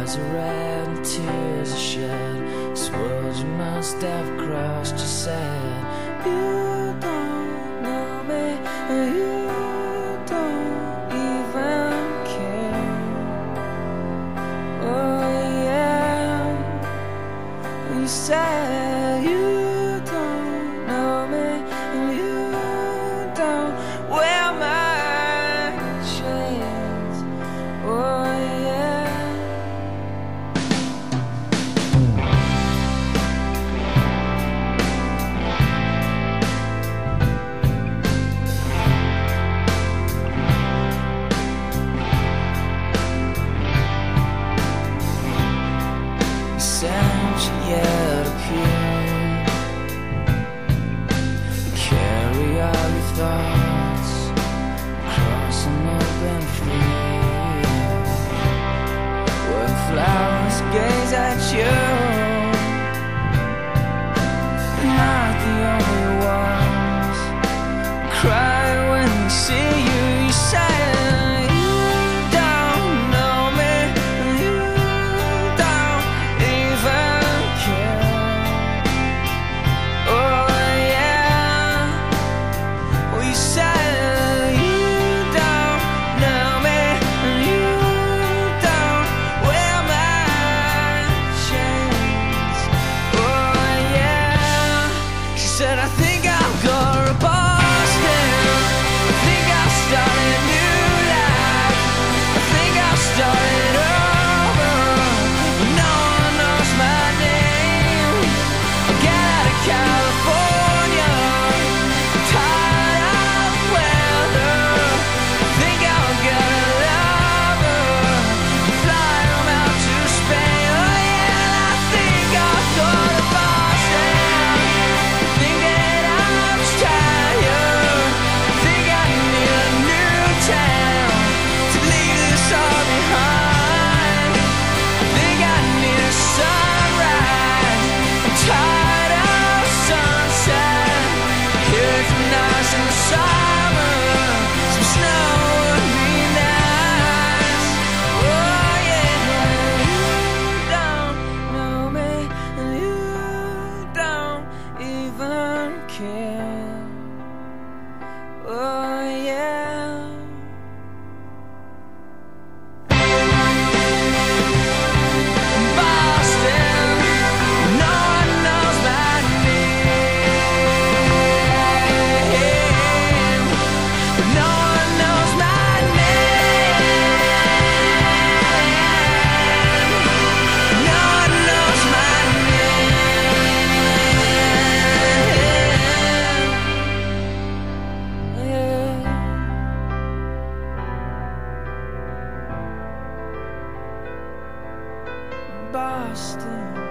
eyes are red and tears are shed. This world you must have crossed, you said. You don't know me, you don't even care. Oh yeah, you said you don't know me, you don't wear my chains. Oh yeah. Sounds yet appear. Carry all your thoughts across an open field. When flowers gaze at you, they're not the only ones. Cry when they see you. You say said, I think I'll go to Boston. I think I'll start a new life. I think I'll start it over. No one knows my name. I'll get out of California. I'm tired of weather. I think I'll get a lover. Fly him out to Spain. Oh yeah, and I think I'll go to Boston. Oh yeah. Boston, no one knows my name. No one knows my name. No one knows my name. Boston.